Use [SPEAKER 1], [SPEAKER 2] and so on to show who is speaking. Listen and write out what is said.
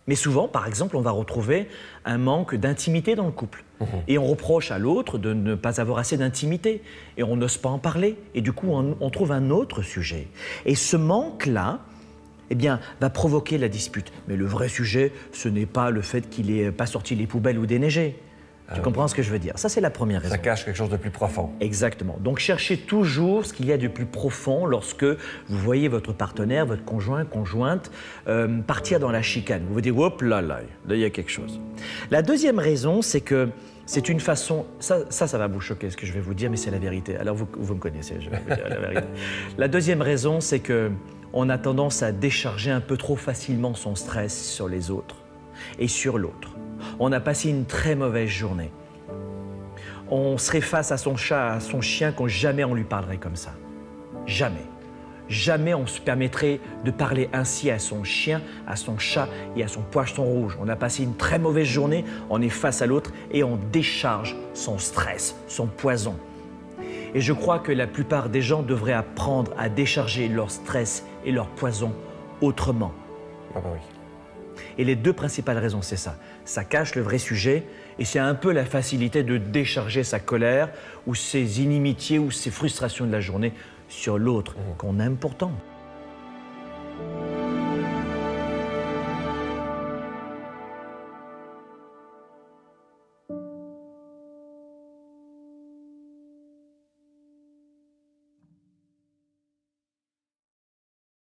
[SPEAKER 1] Mais souvent, par exemple, on va retrouver un manque d'intimité dans le couple. Et on reproche à l'autre de ne pas avoir assez d'intimité. Et on n'ose pas en parler. Et du coup, on trouve un autre sujet. Et ce manque-là, eh bien, va provoquer la dispute. Mais le vrai sujet, ce n'est pas le fait qu'il n'ait pas sorti les poubelles ou déneigé. Tu comprends ce que je veux dire? Ça, c'est la première raison.
[SPEAKER 2] Ça cache quelque chose de plus profond.
[SPEAKER 1] Exactement. Donc, cherchez toujours ce qu'il y a de plus profond lorsque vous voyez votre partenaire, votre conjoint, conjointe, partir dans la chicane. Vous vous dites, hop là, là, il y a quelque chose. La deuxième raison, c'est que c'est une façon... Ça va vous choquer, ce que je vais vous dire, mais c'est la vérité. Alors, vous me connaissez, je vais vous dire la vérité. La deuxième raison, c'est que on a tendance à décharger un peu trop facilement son stress sur les autres et sur l'autre. On a passé une très mauvaise journée. On serait face à son chat, à son chien, quand jamais on lui parlerait comme ça. Jamais. Jamais on se permettrait de parler ainsi à son chien, à son chat et à son poisson rouge. On a passé une très mauvaise journée, on est face à l'autre et on décharge son stress, son poison. Et je crois que la plupart des gens devraient apprendre à décharger leur stress et leur poison autrement.
[SPEAKER 2] Ah bah oui.
[SPEAKER 1] Et les deux principales raisons, c'est ça. Ça cache le vrai sujet et c'est un peu la facilité de décharger sa colère ou ses inimitiés ou ses frustrations de la journée sur l'autre qu'on aime pourtant.